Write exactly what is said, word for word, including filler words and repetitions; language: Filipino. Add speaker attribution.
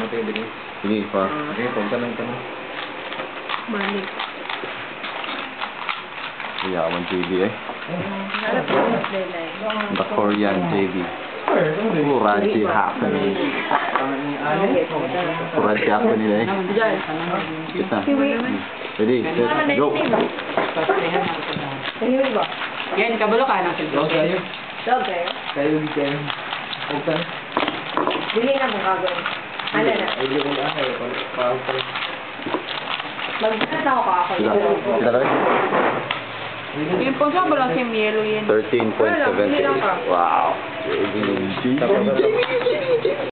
Speaker 1: natin din.
Speaker 2: Sige pa.
Speaker 1: Eh, kung tanong tanong.
Speaker 3: Balik.
Speaker 2: Yaman J B eh.
Speaker 3: Hanap ko yung deadline.
Speaker 2: The Korean J B. Kuraji happening. Kuraji happening eh. Kita. Ready, set, go.
Speaker 3: Delivery ba?
Speaker 4: Yan, kabalo ka ng siglo.
Speaker 1: Dog kayo.
Speaker 3: Dog kayo?
Speaker 1: Kayo di kayo. Open.
Speaker 3: Dili na mo gagawin. Ano na?
Speaker 1: Ay, di ko na kayo. Pa-open.
Speaker 3: Magkakatawa ka ako.
Speaker 2: Sila. Sila rin.
Speaker 4: Yung pong sa balang sim yellow yan.
Speaker 2: thirteen point seven. Wow. J B. J B.